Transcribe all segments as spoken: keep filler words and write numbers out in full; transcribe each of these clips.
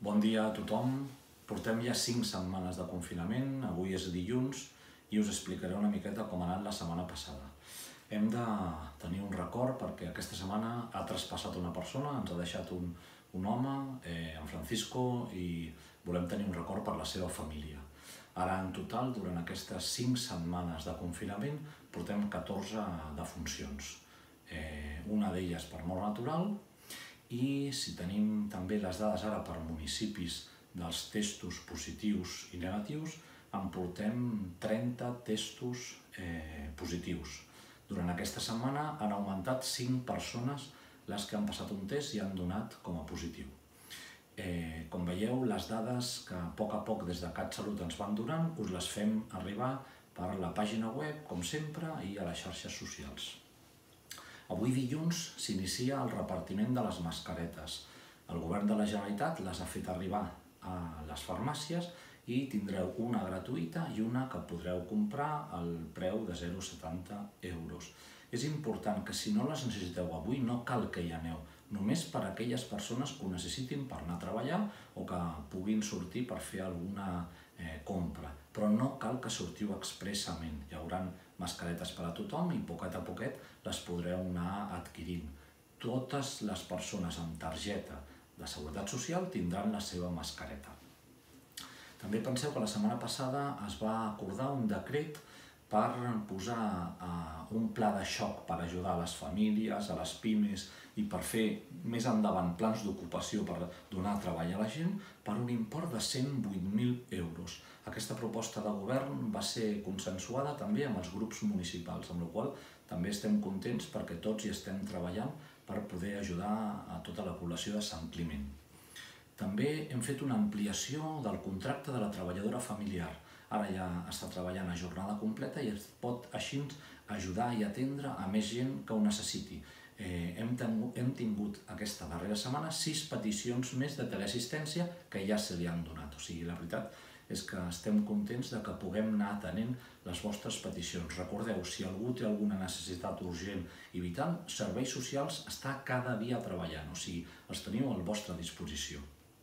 Bon dia a tothom. Portem ja cinc setmanes de confinament, avui és dilluns i us explicaré una miqueta com ha anat la setmana passada. Hem de tenir un record perquè aquesta setmana ha traspassat una persona, ens ha deixat un, un home, eh, en Francisco, i volem tenir un record per la seva família. Ara, en total, durant aquestes cinc setmanes de confinament, portem catorze defuncions. Eh, una d'elles per mort natural, i si tenim també les dades ara per municipis dels testos positius i negatius, en portem trenta testos eh, positius. Durant aquesta setmana han augmentat cinc persones les que han passat un test i han donat com a positiu. Eh, com veieu, les dades que a poc a poc des de CatSalut ens van donant us les fem arribar per la pàgina web, com sempre, i a les xarxes socials. Avui dilluns s'inicia el repartiment de les mascaretes. El govern de la Generalitat les ha fet arribar a les farmàcies i tindreu una gratuïta i una que podreu comprar al preu de zero coma setanta euros. És important que si no les necessiteu avui no cal que hi aneu, només per a aquelles persones que ho necessitin per anar a treballar o que puguin sortir per fer alguna eh, compra. Però no cal que sortiu expressament. Hi haurà mascaretes per a tothom i poquet a poquet les podreu anar adquirint. Totes les persones amb targeta de Seguretat Social tindran la seva mascareta. També penseu que la setmana passada es va acordar un decret per posar uh, un pla de xoc per ajudar a les famílies, a les pimes i per fer més endavant plans d'ocupació per donar treball a la gent per un import de cent vuit mil euros. Aquesta proposta de govern va ser consensuada també amb els grups municipals, amb la qual cosa també estem contents perquè tots hi estem treballant per poder ajudar a tota la població de Sant Climent. També hem fet una ampliació del contracte de la treballadora familiar. Ara ja està treballant a jornada completa i es pot així ajudar i atendre a més gent que ho necessiti. Eh, hem, tingut, hem tingut aquesta darrera setmana sis peticions més de teleassistència que ja se li han donat. O sigui, la veritat és que estem contents de que puguem anar atenent les vostres peticions. Recordeu, si algú té alguna necessitat urgent i vital, Serveis Socials està cada dia treballant, o sigui, els teniu a la vostra disposició.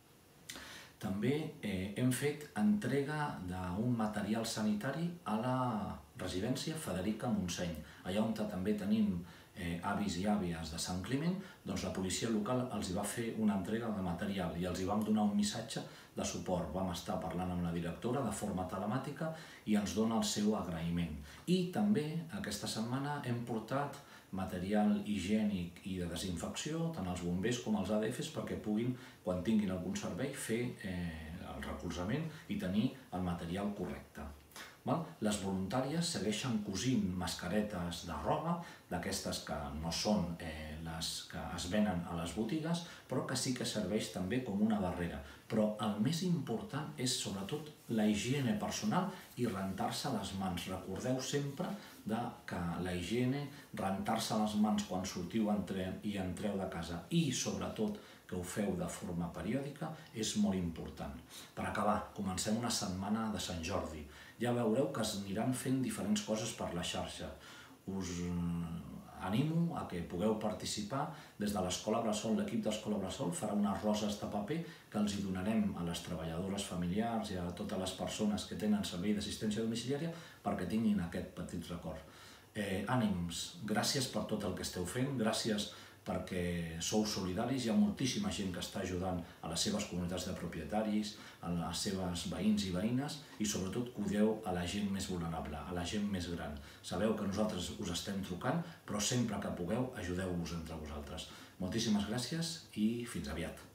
També eh, hem fet entrega d'un material sanitari a la residència Federica Montseny. Allà on també tenim eh, avis i àvies de Sant Climent, doncs la policia local els va fer una entrega de material i els hi vam donar un missatge de suport. Vam estar parlant amb la directora de forma telemàtica i ens dona el seu agraïment. I també aquesta setmana hem portat material higiènic i de desinfecció, tant als bombers com als A D Fs, perquè puguin, quan tinguin algun servei, fer eh, el recolzament i tenir el material correcte. Val? Les voluntàries segueixen cosint mascaretes de roba, d'aquestes que no són eh, les que es venen a les botigues, però que sí que serveix també com una barrera. Però el més important és sobretot la higiene personal i rentar-se les mans. Recordeu sempre de que la higiene, rentar-se les mans quan sortiu i entreu de casa i sobretot que ho feu de forma periòdica és molt important. Per acabar, comencem una setmana de Sant Jordi. Ja veureu que es aniran fent diferents coses per la xarxa. Us animo a que pugueu participar. Des de l'Escola Bressol, l'equip d'Escola Bressol farà unes roses de paper que els hi donarem a les treballadores familiars i a totes les persones que tenen servei d'assistència domiciliària perquè tinguin aquest petit record. Eh, ànims, gràcies per tot el que esteu fent, gràcies perquè sou solidaris. Hi ha moltíssima gent que està ajudant a les seves comunitats de propietaris, a les seves veïns i veïnes i sobretot cuideu a la gent més vulnerable, a la gent més gran. Sabeu que nosaltres us estem trucant, però sempre que pugueu ajudeu-vos entre vosaltres. Moltíssimes gràcies i fins aviat.